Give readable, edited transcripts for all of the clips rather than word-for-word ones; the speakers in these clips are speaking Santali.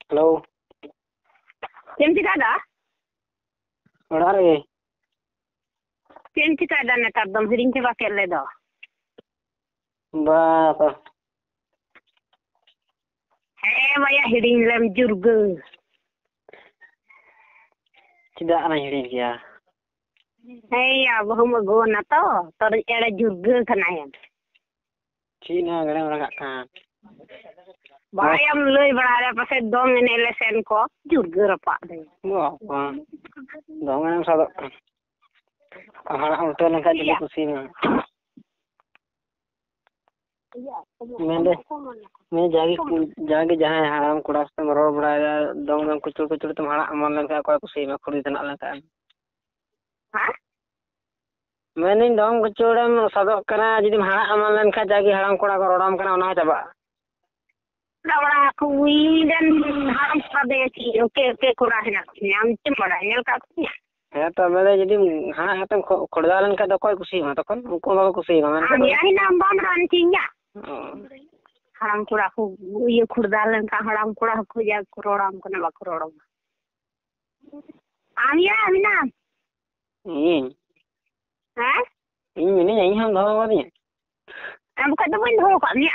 Halo, Yang kita ada? orang lagi. Yang kita ada netar dom hiring ke bakal ledo. Apa? Maya hiring lem jurga. Tidak aneh hiring ya. Ya, bahu mago na to. Tor era jurga kanayan. Cina kadang orang kan. Bayam loy berada pasal dong ini lesen ko jurga rapak deh. Wah, apa? Dong yang sadok. Anak ulta lengkap jadi pusing. Mende, jaga jangan haram kudas temrol berada dong yang kucul tem harak aman lengkap kau pusing aku di tanah lengkap. Hah? Mending dong kucul dem sadok kena jadi harak aman lengkap jagi haram kuda korodam kena ona coba. Dah aku dan haram pada si oke kurangnya. Yang cuma yang katanya. Ya, tapi jadi harak tem korda lengkap dok kau pusing atau kan aku mau pusing kan? Ya ini nambah rancingnya. Haram kurang aku iya kurdalan kan haram kurang aku ya kuroram kena bak kuroram. Amina. Hah? Ini nyanyi ham dah apa ni? Bukan tu pun ho katnya.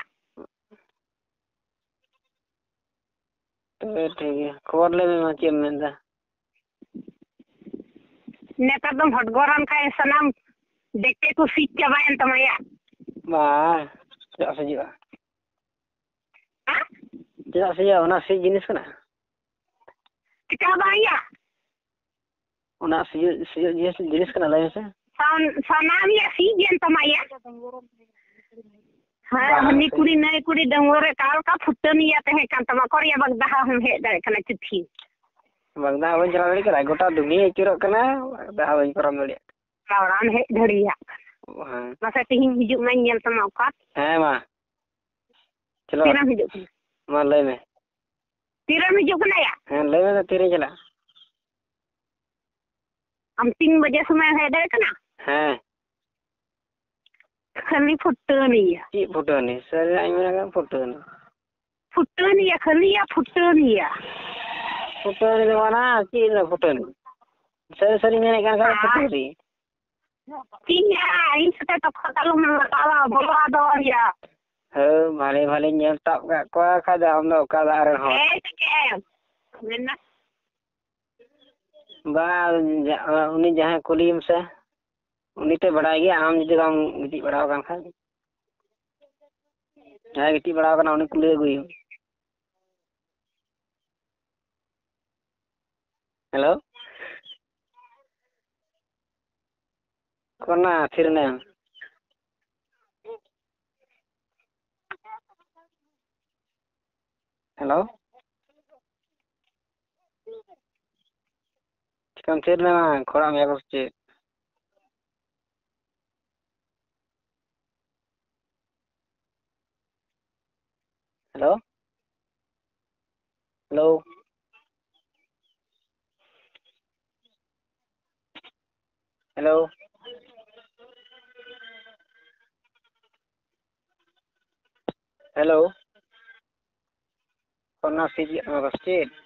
ठीक खबर ले में macam mana? Netar dom hotgoran kai sanam dekte ko fit cabayan tamaya. Bah, tidak saja. Hah? Tidak saja, ona si jenis kena. Kita baya. Ona si jenis kena lain sah. Sanam ya si jen tamaya. Hani kuri nai kuri dangore kal ka futani ya teh kan tama korea bagdah hum he dare kana chithi. Bagda awan jalan lagi kena. Gota dunia curok kena. Dah awan koram lagi. Kauran he dhari ya. Masa tihin hijuk main nyel tama ukat. Ma. Chalo. Tiram hijuk. Ma lay me. Tiram hijuk kena ya? Lay me तो तेरे चला. Am 3 baje समय he dare kana? Khali futani ya. Ki foto ni. Sir, ay mana kan foto ni. Futani ya khali ya futani ya. Foto ni di mana? Ki na foto ni. Sir ini kan foto ni. Iya, ini sudah tak kalau mengalah bola do ya. Bhale nyel tap ka kwa kada amno kada aran ho. Benar. Ba uni jahan kulim se uni te bada gaya am jodi kam giti bada kan kha. Ja giti bada kan uni kule gui. Hello? Kona thirne. Hello? Kam thirne ma khoram ya koche. Hello? Hello? Hello? Hello? Kona siji ma koche.